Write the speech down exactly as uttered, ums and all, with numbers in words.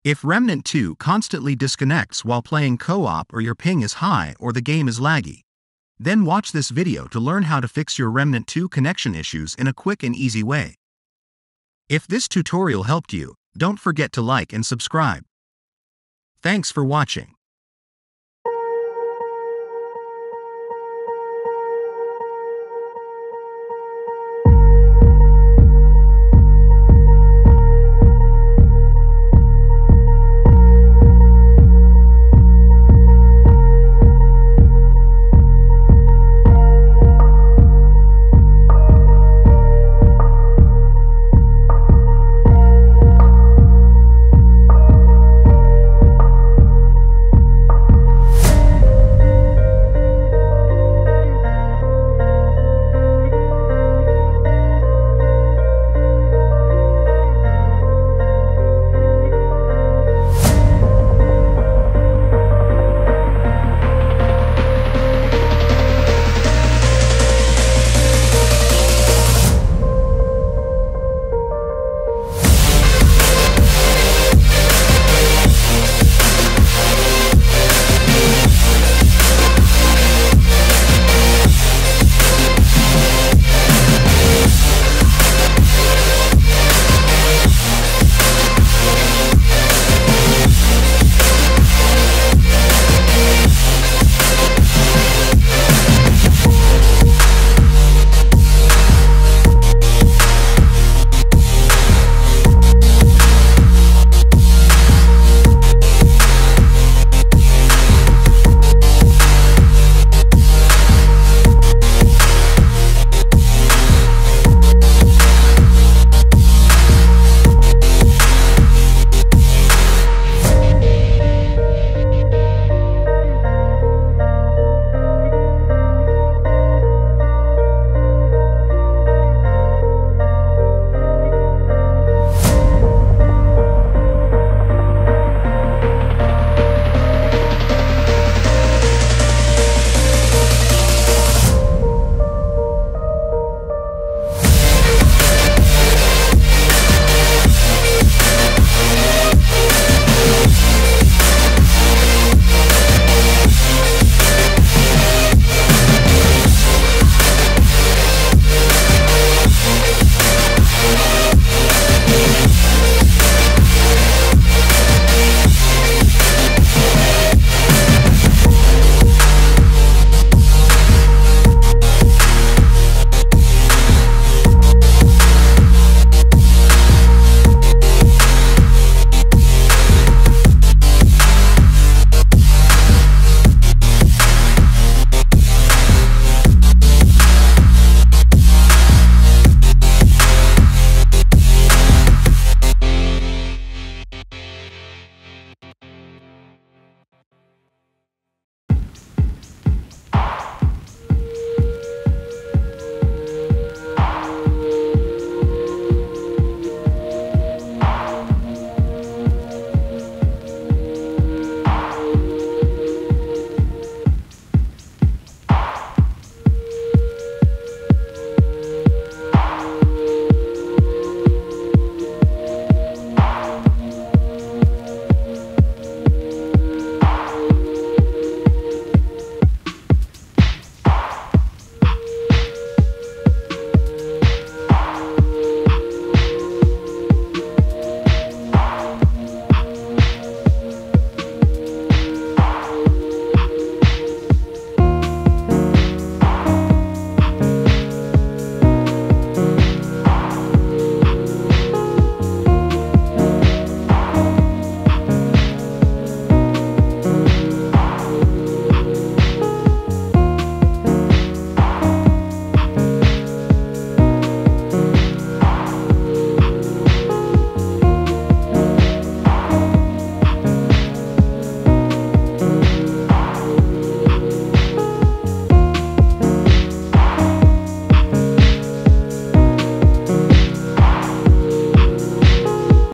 If Remnant two constantly disconnects while playing co-op or your ping is high or the game is laggy, then watch this video to learn how to fix your Remnant two connection issues in a quick and easy way. If this tutorial helped you, don't forget to like and subscribe. Thanks for watching.